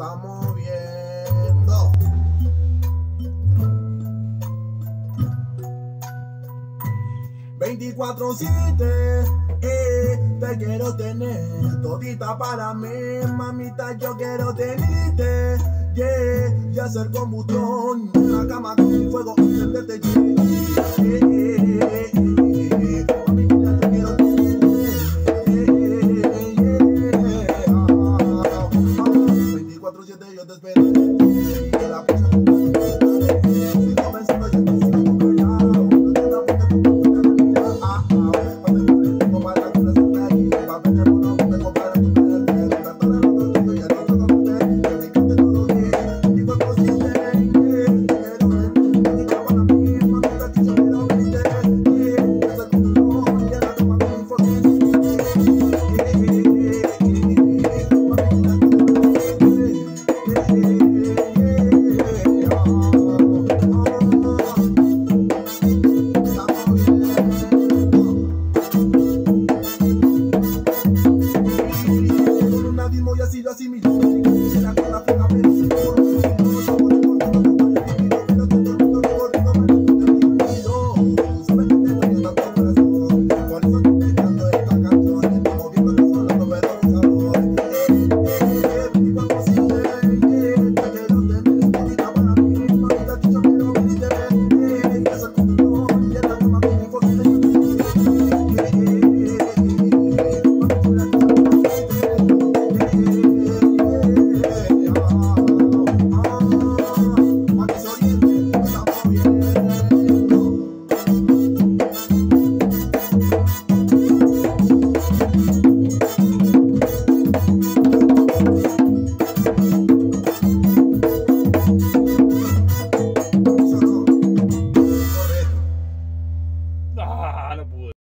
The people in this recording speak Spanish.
está moviendo. "24/7, te quiero tener todita para mí, mamita, yo quiero tenerte, yeah, y hacer combustión, una cama con fuego, encenderte, yeah.